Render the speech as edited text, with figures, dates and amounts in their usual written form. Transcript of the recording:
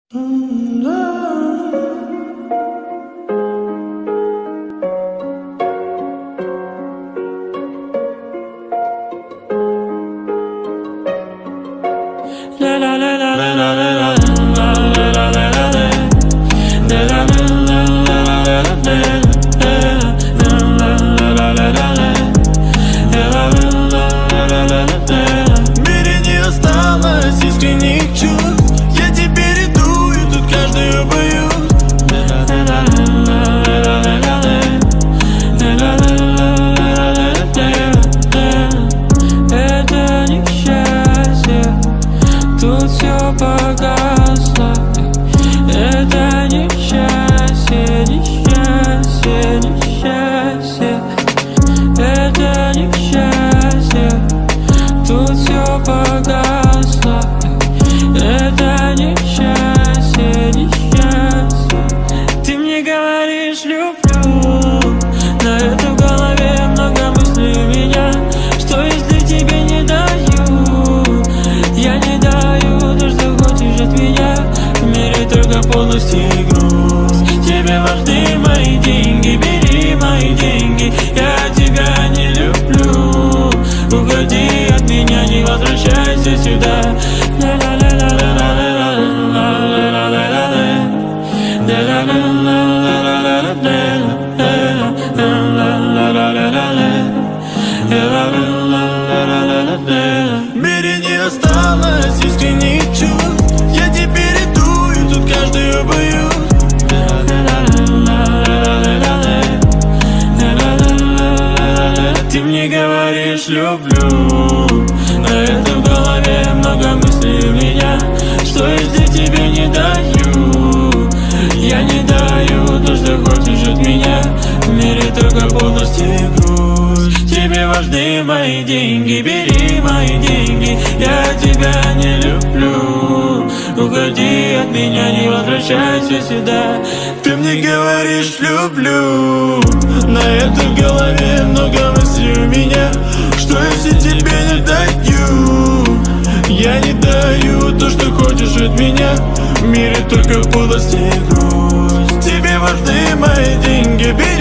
мире не осталось искренних чувств. Я теперь иду, и тут каждую боюсь. Это несчастье, тут все погасло. Это несчастье, несчастье, несчастье. Это несчастье, тут все погасло. Это несчастье, несчастье. Ты мне говоришь люблю, но это в голове много мыслей у меня. Что если тебе не даю? Я не даю то, что хочешь от меня. В мире только полностью и грусть. Тебе важны мои деньги, бери мои деньги. Я тебя не люблю. Уходи от меня, не возвращайся сюда. В мире не осталось искренних чувств. Я теперь иду, и тут каждую боюсь. Ты мне говоришь люблю, но это в голове много мыслей у меня. Что если тебе не даю? Я не даю то, что хочешь от меня. В мире только полностью и грусть. Тебе важны мои деньги, бери мои деньги. Я тебя не люблю. Уходи от меня, не возвращайся сюда. Ты мне говоришь люблю, на это в голове много мыслей у меня. Что если тебе не даю? Я не даю то, что хочешь от меня. В мире только подлость и грусть. Тебе важны мои деньги, бери